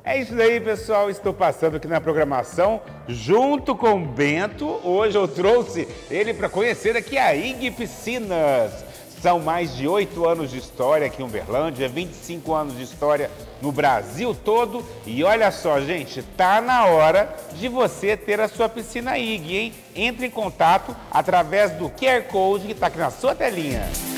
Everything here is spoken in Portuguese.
É isso daí, pessoal. Estou passando aqui na programação junto com o Bento. Hoje eu trouxe ele para conhecer aqui a IG Piscinas. São mais de 8 anos de história aqui em Uberlândia, 25 anos de história no Brasil todo. E olha só, gente, tá na hora de você ter a sua piscina IG, hein? Entre em contato através do QR Code que está aqui na sua telinha.